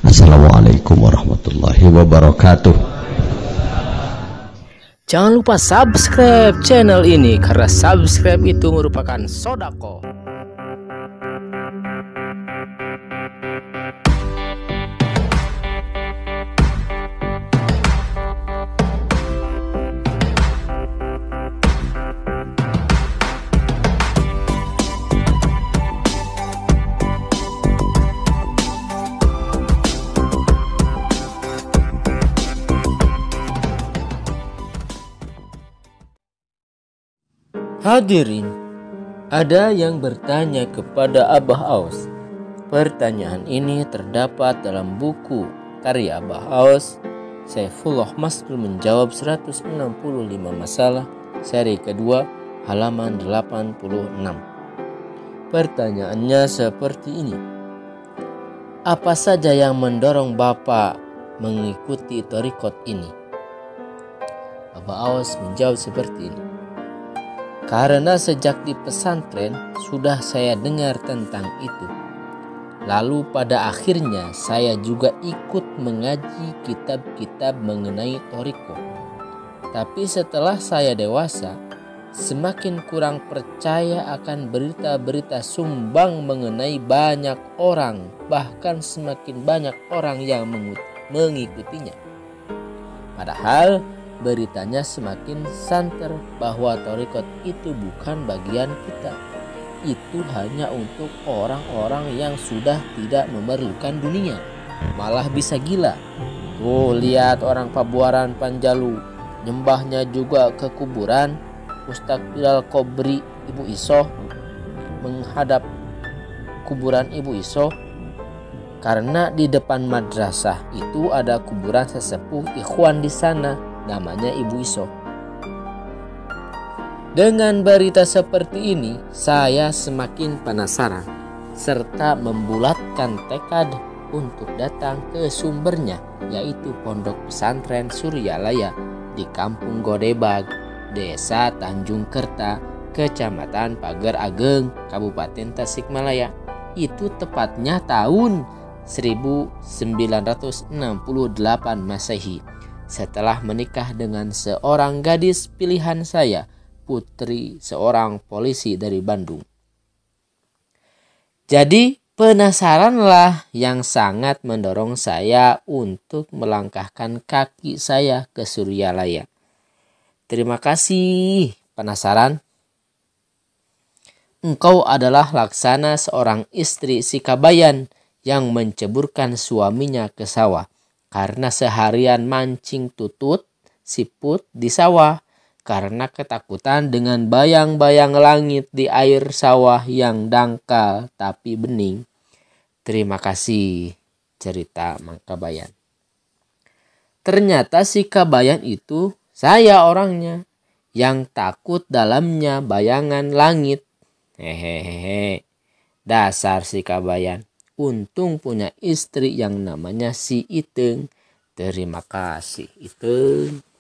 Assalamualaikum warahmatullahi wabarakatuh. Jangan lupa subscribe channel ini karena subscribe itu merupakan sodako. Hadirin, ada yang bertanya kepada Abah Aus. Pertanyaan ini terdapat dalam buku karya Abah Aus, Saifullah Masrur menjawab 165 masalah, seri kedua, halaman 86. Pertanyaannya seperti ini. Apa saja yang mendorong Bapak mengikuti thariqat ini? Abah Aus menjawab seperti ini. Karena sejak di pesantren sudah saya dengar tentang itu. Lalu pada akhirnya saya juga ikut mengaji kitab-kitab mengenai thariqah. Tapi setelah saya dewasa, semakin kurang percaya akan berita-berita sumbang mengenai banyak orang, bahkan semakin banyak orang yang mengikutinya. Padahal beritanya semakin santer bahwa thariqat itu bukan bagian kita. Itu hanya untuk orang-orang yang sudah tidak memerlukan dunia, malah bisa gila. Tuh lihat orang Pabuaran Panjalu, nyembahnya juga ke kuburan. Ustaz Bilal Kobri Ibu Isoh menghadap kuburan Ibu Isoh karena di depan madrasah itu ada kuburan sesepuh ikhwan di sana, namanya Ibu Isoh. Dengan berita seperti ini, saya semakin penasaran serta membulatkan tekad untuk datang ke sumbernya, yaitu Pondok Pesantren Suryalaya di Kampung Godebag, Desa Tanjung Kerta, Kecamatan Pager Ageng, Kabupaten Tasikmalaya. Itu tepatnya tahun 1968 Masehi. Setelah menikah dengan seorang gadis pilihan saya, putri seorang polisi dari Bandung. Jadi penasaranlah yang sangat mendorong saya untuk melangkahkan kaki saya ke Suryalaya. Terima kasih, penasaran. Engkau adalah laksana seorang istri Sikabayan yang menceburkan suaminya ke sawah karena seharian mancing tutut, siput di sawah karena ketakutan dengan bayang-bayang langit di air sawah yang dangkal tapi bening. Terima kasih, cerita Mangkabayan. Ternyata Sikabayan itu saya orangnya yang takut dalamnya bayangan langit. Hehehe. Dasar Sikabayan. Untung punya istri yang namanya si Iteng. Terima kasih Iteng.